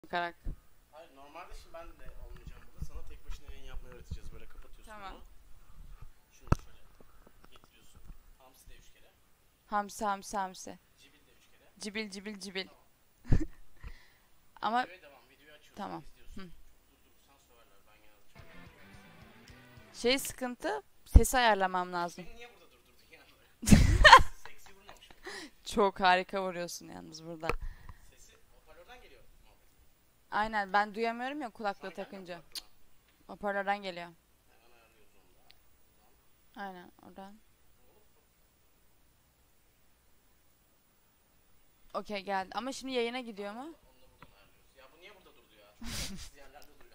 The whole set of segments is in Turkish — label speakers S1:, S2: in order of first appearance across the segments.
S1: bakarak.
S2: Hayır, normalde şimdi ben de olmayacağım burada. Sana tek başına yayın yapmayı öğreteceğiz. Böyle kapatıyorsun
S1: Tamam.
S2: bunu. Şunu şöyle getiriyorsun. Hamsi de 3 kere.
S1: Hamsi hamsi hamsi.
S2: Cibil de 3 kere.
S1: Cibil cibil cibil.
S2: Tamam.
S1: Ama
S2: Videoya devam. Videoyu açıyorsun.
S1: tamam.
S2: İzliyorsun.
S1: Hı.
S2: Çok durdurursan söverler. Ben genelde çok
S1: Sıkıntı, sesi ayarlamam lazım.
S2: Beni niye burada durdurdun yani? Seksi vurmamış mı?
S1: Çok harika vuruyorsun yalnız burada.
S2: Sesi hoparlörden geliyor muhabbet.
S1: Aynen, ben duyamıyorum ya kulaklığı
S2: Sana gelmiyor
S1: takınca.
S2: kulaklığına.
S1: Hoparlörden geliyor.
S2: Hemen ayarlıyoruz onu da. Buradan.
S1: Aynen oradan.
S2: Hop.
S1: Okey, geldi. Ama şimdi yayına gidiyor mu?
S2: Onu da buradan ayarlıyoruz. Ya bu niye burada durdu ya? Çok gereksiz yerlerde duruyor.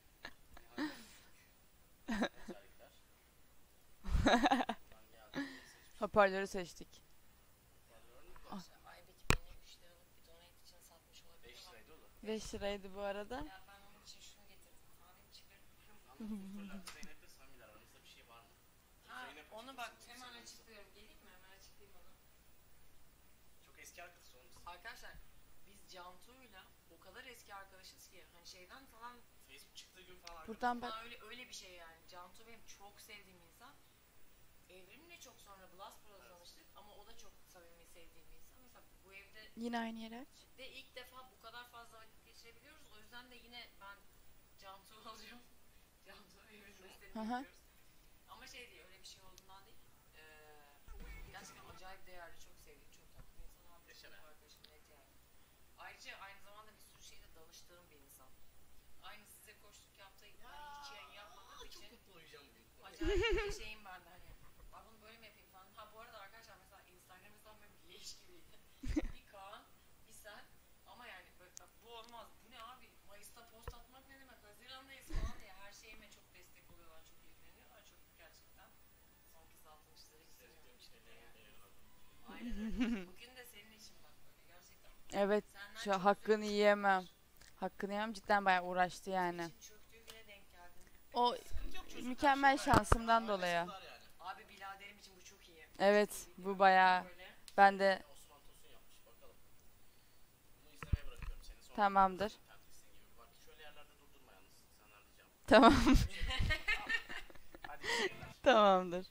S2: Özellikler. Buradan geldi. Seçmiş.
S1: Hoparlörü seçtik.
S2: Hoparlörün
S1: Ah.
S3: Aybek beni 3 liralık bir donate için satmış olabilir
S2: 5
S3: ama
S2: liraydı o da.
S1: 5 liraydı bu arada.
S3: ya ben onun için şunu getirdim. Kahvemi çıkarıp
S2: Ama kuaförlerde Zeynep'le Samiler aranızda bir şey var mı?
S3: ha,
S2: Zeynep
S3: onu bak
S2: açıklasın,
S3: hemen
S2: Zeynep'in
S3: açıklıyorum. Geleyim mi? Hemen açıklayayım onu.
S2: çok eski arkadaşı olmuşsun.
S3: Arkadaşlar biz Cantu'yla o kadar eski arkadaşız ki hani şeyden falan
S2: Facebook çıktığı gün falan
S1: Buradan bak.
S3: öyle bir şey yani. Cantu benim çok sevdiğim insan. Evrim'le çok sonra Blastpro'da tanıştık ama o da çok samimi sevdiğim bir insan. Mesela bu evde
S1: Yine aynı yere aç.
S3: de ilk defa bu kadar fazla vakit geçirebiliyoruz. O yüzden de yine ben Cantu alacağım. Cantu Evrim'le seni
S1: Hı hı.
S3: bekliyoruz. Ama şey değil, öyle bir şey olduğundan değil. Gerçekten acayip değerli, çok sevdiğim, çok tatlı bir insan. Abi,
S2: Yaşa
S3: çok
S2: be.
S3: arkadaşım, net yani. Ayrıca aynı zamanda bir sürü şeyde danıştığım bir insan. Aynı size koştuk yaptığı gibi ben hiç yayın yapmadığım
S2: Çok
S3: için
S2: mutlu olacağım bugün.
S3: acayip bir şeyim ben de hani. Abi bunu böyle mi yapayım falan. Ha bu arada arkadaşlar mesela Instagram hesabım benim leş gibiydi. Bir Kaan, bir sen. Ama yani böyle, bak, bu olmaz. Bu ne abi? Mayıs'ta post atmak ne demek? Haziran'dayız falan diye her şeyime çok destek oluyorlar, çok ilgileniyorlar. Çok gerçekten son kez altını çizerek
S2: Sevdiğim şeylerin değeri var.
S3: aynen öyle. Bugün de senin için bak böyle gerçekten.
S1: Evet,
S3: Senden
S1: şu
S3: çok
S1: hakkını
S3: üzülmüştüm.
S1: yiyemem. Hakkını yiyemem, cidden bayağı uğraştı yani.
S3: İçin çöktüğü güne denk geldin.
S1: O
S2: Sıkıntı yok çocuk.
S1: mükemmel
S2: her şey gayet
S1: şansımdan
S2: normal.
S1: dolayı.
S2: Mesutlar yani.
S3: Abi biraderim için bu çok iyi.
S1: Evet,
S3: Çok iyi
S1: bu
S3: biliyorum.
S1: bayağı.
S3: Böyle.
S1: Ben de
S2: Osman Tosun yapmış. Bakalım. Bunu izlemeye bırakıyorum seni. Sonra
S1: tamamdır.
S2: internet istediğin gibi. Bak şöyle yerlerde durdurma yalnız. Senden ricam.
S1: Tamam,
S2: Hadi iyi seyirler.
S1: tamamdır.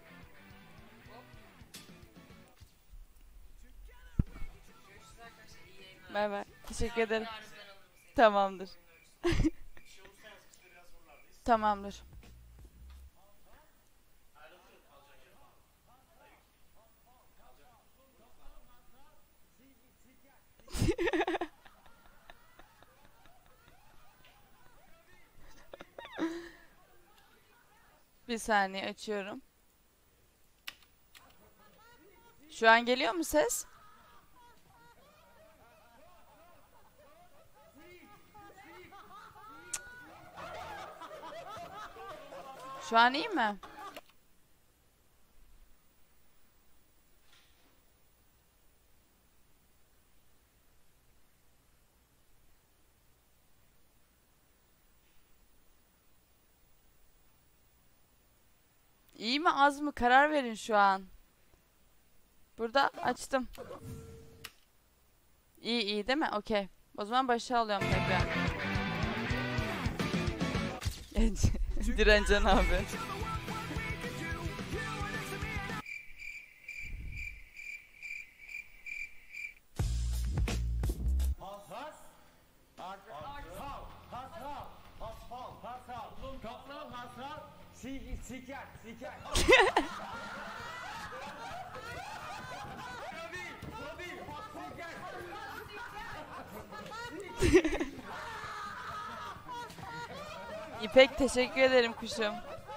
S3: Görüşürüz arkadaşlar. İyi yayınlar.
S1: Bay bay. Teşekkür ederim.
S3: Yarın ben alırım seni.
S1: Tamamdır.
S3: Oyun ölçüsü.
S2: Bir şey olursa yalnız biz de biraz buralardayız.
S1: Tamamdır.
S2: Ayrılır mı? Kalacak yer var mı? Hayır.
S1: Bir saniye açıyorum. Şu an geliyor mu ses? Şu an iyi mi? İyi mi az mı? Karar verin şu an. Burada açtım. İyi iyi değil mi? Okey. O zaman başa alıyorum tekrar. Direncen abi.
S4: Siker.
S1: İpek teşekkür ederim kuşum.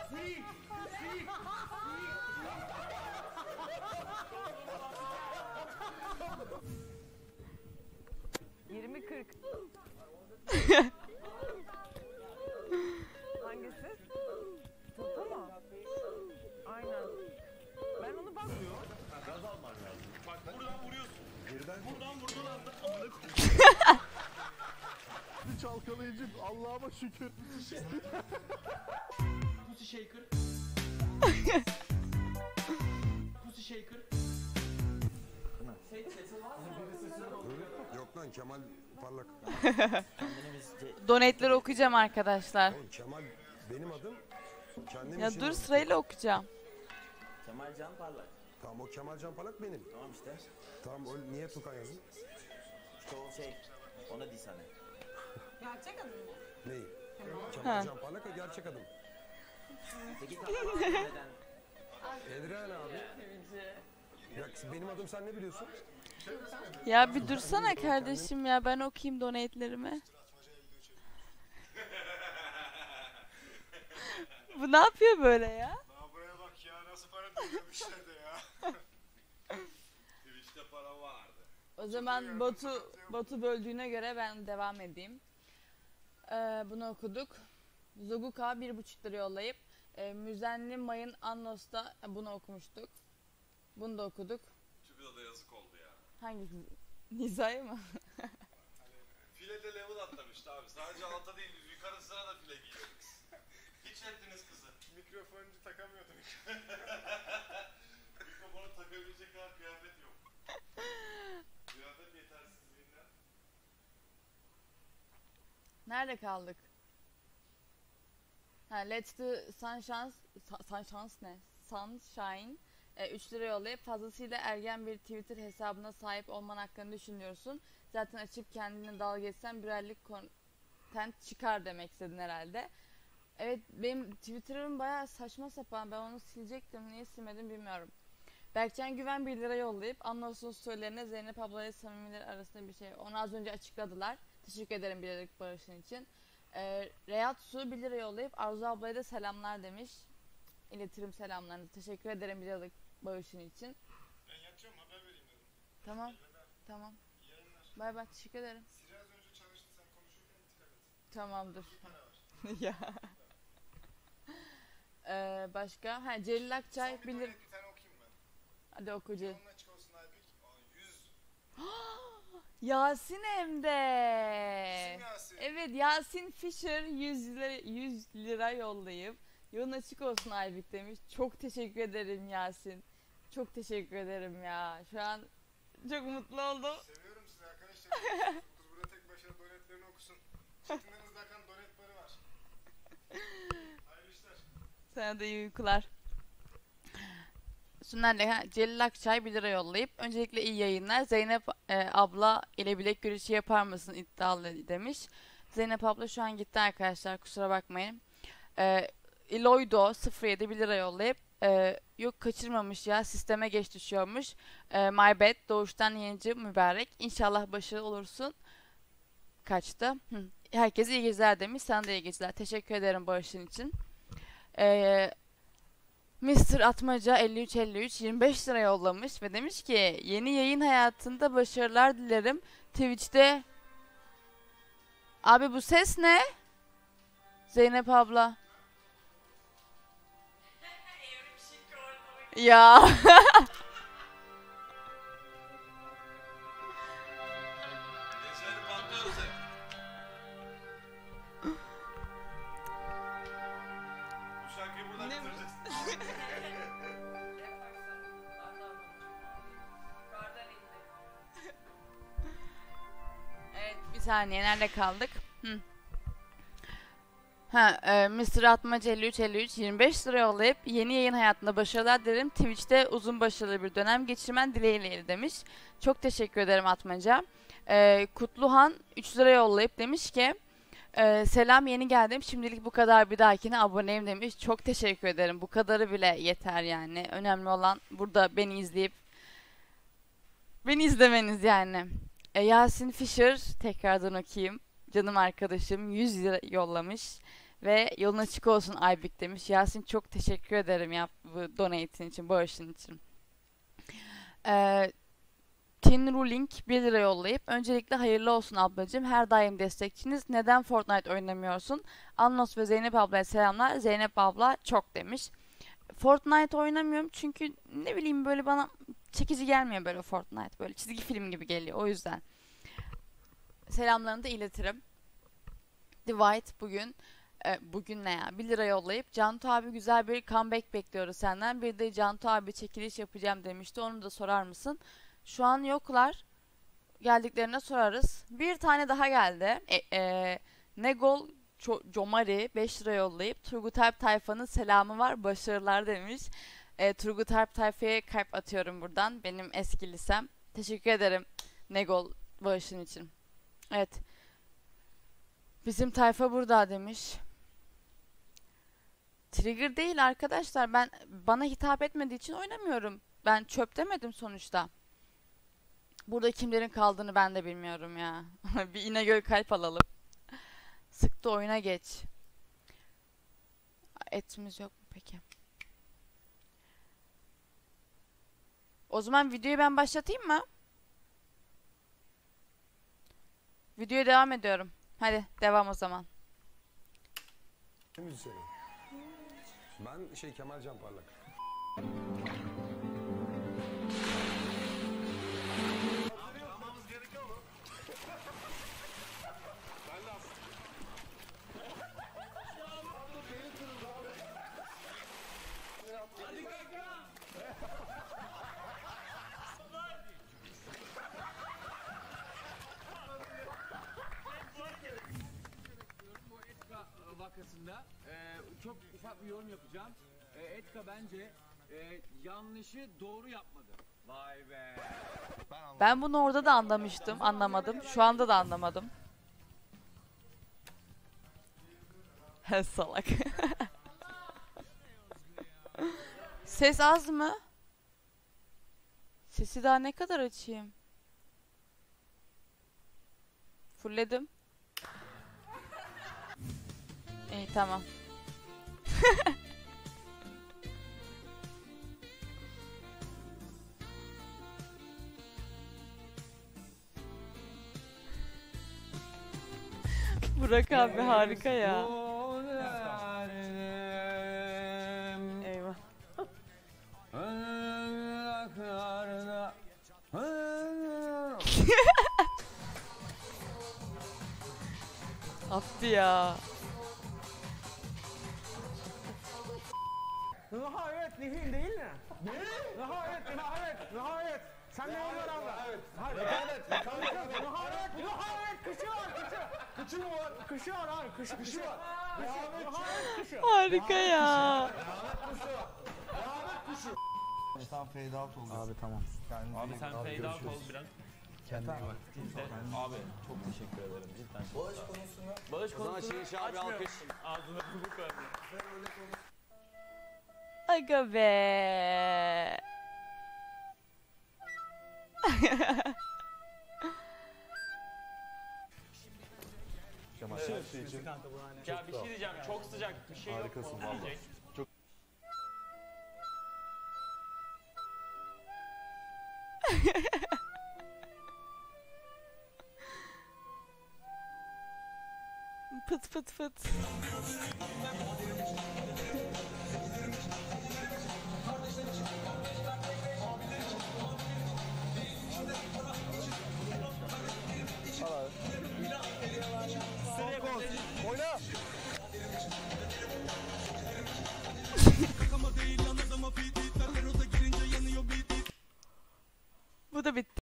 S5: Hangisi? Toto mu? Aynen. Ben onu bakmıyorum.
S2: Bak buradan vuruyorsun. Buradan vurduğun anda amına
S6: Çalkalayıcı Allah'ıma şükür.
S2: Pussy shaker. Pussy shaker.
S7: Yakına.
S8: Yok lan Kemal Parlak.
S1: Donate'leri okuyacağım arkadaşlar.
S8: Oğlum Kemal benim adım. Kendim
S1: Ya
S8: için
S1: dur
S8: yazdım.
S1: sırayla okuyacağım.
S7: Kemal Can Parlak.
S8: Tamam o Kemal Can Parlak benim.
S7: Tamam işte.
S8: Tamam o niye Tukan yazın?
S7: İşte o şey. Ona değil sana.
S3: Gerçek adı mı?
S8: Neyi?
S1: Ha.
S8: Kemal Can Parlak o gerçek adım.
S7: Peki tamam neden?
S8: Edren abi. Ya benim adım sen ne biliyorsun?
S1: Ya bir dursana kardeşim ya, ben okuyayım donate'lerimi. Bu ne yapıyor böyle ya?
S2: Daha buraya bak ya nasıl para dönüyormuşlar da ya. Twitch'te para vardı.
S1: O zaman Batu böldüğüne göre ben devam edeyim. Bunu okuduk. Zoguka 1,5 lira yollayıp Müzenli Mayın Annos'ta bunu okumuştuk. Bunu da okuduk.
S2: Tübü'de de yazık oldu ya.
S1: Hangisi? Niza'yı mı?
S2: Filede level atlamıştı abi. Sadece alta değil yukarısına da file giyiyorduk. Hiç ettiniz kızı. Mikrofoncu takamıyordum. Mikrofonu takabilecek kadar kıyafet yok. Kıyafet yetersizliğinden.
S1: Nerede kaldık? Ha, Let's the Sunshine ne? Sunshine 3 lira yollayıp fazlasıyla ergen bir Twitter hesabına sahip olman hakkında düşünüyorsun. Zaten açıp kendine dalga geçsen bir aylık content çıkar demek istedin herhalde. Evet, benim Twitter'ım bayağı saçma sapan. Ben onu silecektim. Niye silmedim bilmiyorum. Berkcan Güven 1 lira yollayıp Annos'un storylerine Zeynep ablayla samimiler arasında bir şey. Onu az önce açıkladılar. Teşekkür ederim bir liralık bağışın için. Reyat Su 1 lira yollayıp Arzu ablaya da selamlar demiş. İletirim selamlarınızı. Teşekkür ederim bir liralık bağışın için.
S2: Ben yatıyorum haber vereyim dedim.
S1: Tamam. Tamam. Bay bay, teşekkür ederim.
S2: Siri az önce çalıştı sen konuşurken dikkat et.
S1: Tamamdır. Ya. Başka? Ha, Celil Akçay
S2: Bir
S1: 1 lira.
S2: tane okuyayım ben.
S1: Hadi oku Celil.
S2: Yolun açık olsun Aybük. 100.
S1: Yasin hem de.
S2: Kim Yasin?
S1: Evet, Yasin Fisher 100 lira yollayıp yolun açık olsun Aybük demiş. Çok teşekkür ederim Yasin. Çok teşekkür ederim ya. Şu an çok mutlu oldum.
S2: Seviyorum sizi arkadaşlar. Kız burada tek başına donetlerini okusun. Çetinden hızlı akan donet barı var. Hayırlı işler.
S1: Sana da iyi uykular. Sunar'la Celil Akçay 1 lira yollayıp öncelikle iyi yayınlar. Zeynep abla ile bilek güreşi yapar mısın iddialı demiş. Zeynep abla şu an gitti arkadaşlar, kusura bakmayın. Iloydo 07 1 lira yollayıp yok kaçırmamış ya, sisteme geç düşüyormuş. My bad, doğuştan yenici mübarek. İnşallah başarılı olursun. Kaçtı. Herkese iyi geceler demiş. Sana da iyi geceler. Teşekkür ederim bağışın için. Mr. Atmaca 53 25 lira yollamış ve demiş ki yeni yayın hayatında başarılar dilerim. Twitch'te abi bu ses ne? Zeynep abla. Ya.
S2: Gençleri patlıyoruz hep. Bu şarkıyı buradan
S1: Ne bu?
S2: bitireceğiz.
S1: Evet, bir saniye, nerede kaldık? Mr. Atmaca 53 25 lira yollayıp yeni yayın hayatında başarılar dilerim. Twitch'te uzun başarılı bir dönem geçirmen dileğiyle demiş. Çok teşekkür ederim Atmaca. Kutluhan 3 lira yollayıp demiş ki selam, yeni geldim. Şimdilik bu kadar, bir dahakine aboneyim demiş. Çok teşekkür ederim. Bu kadarı bile yeter yani. Önemli olan burada beni izleyip beni izlemeniz yani. Yasin Fisher tekrardan okuyayım. Canım arkadaşım 100 lira yollamış ve yolun açık olsun Aybük demiş. Yasin çok teşekkür ederim ya bu donate'in için, bağışın için. Tin Ruling 1 lira yollayıp öncelikle hayırlı olsun ablacığım, her daim destekçiniz. Neden Fortnite oynamıyorsun? Annos ve Zeynep ablaya selamlar. Zeynep abla çok demiş. Fortnite oynamıyorum çünkü ne bileyim, böyle bana çekici gelmiyor böyle Fortnite. Böyle çizgi film gibi geliyor, o yüzden. Selamlarını da iletirim. The White bugün ne ya? 1 lira yollayıp Cantu abi güzel bir comeback bekliyoruz senden. Bir de Cantu abi çekiliş yapacağım demişti. Onu da sorar mısın? Şu an yoklar. Geldiklerine sorarız. Bir tane daha geldi. Negol Comari 5 lira yollayıp Turgut Alp Tayfa'nın selamı var, başarılar demiş. Turgut Alp Tayfa'ya kalp atıyorum buradan. Benim eski lisem. Teşekkür ederim Negol bağışın için. Evet. Bizim tayfa burada demiş. Trigger değil arkadaşlar. Bana hitap etmediği için oynamıyorum. Ben çöp demedim sonuçta. Burada kimlerin kaldığını ben de bilmiyorum ya. Bir İnegöl kalp alalım. Sıktı, oyuna geç. Etimiz yok mu peki? O zaman videoyu ben başlatayım mı? Videoya devam ediyorum. Hadi devam o zaman.
S8: Müzisyenim. Ben Kemal Can Parlak.
S2: Yapmamız gerekiyor mu? Ben de
S4: vakasında çok ufak bir yorum yapacağım. Etka bence yanlışı doğru yapmadı. Vay be.
S1: Ben bunu orada da anlamadım. Şu anda da anlamadım. Salak. Ses az mı? Sesi daha ne kadar açayım? Fullledim. İyi tamam. Burak abi harika ya. Eyvah. Attı ya.
S5: Nihayet Nihil değil mi? Ne? Nihayet. Sen de onlar abla. Evet. Nihayet kışı var. Kışı mı var? Kışı var abi. Kışı var. Nihayet kışı.
S1: Harika ya.
S6: Tam fade out oldu.
S9: Abi tamam.
S10: Abi sen fade out ol biraz.
S9: Kendine iyi bak.
S10: Abi çok teşekkür ederim cidden.
S7: Bağış konusunu
S10: Bağış
S8: O zaman
S10: konusunu
S8: Şirin abi alkış.
S10: Ağzına çubuk verdi.
S1: Aga be.
S6: Kemal her şey için
S10: Ya bir şey diyeceğim çok sıcak bir şey yok.
S6: Harikasın
S10: mu?
S6: vallahi.
S10: Diyecek.
S1: Pıt pıt pıt.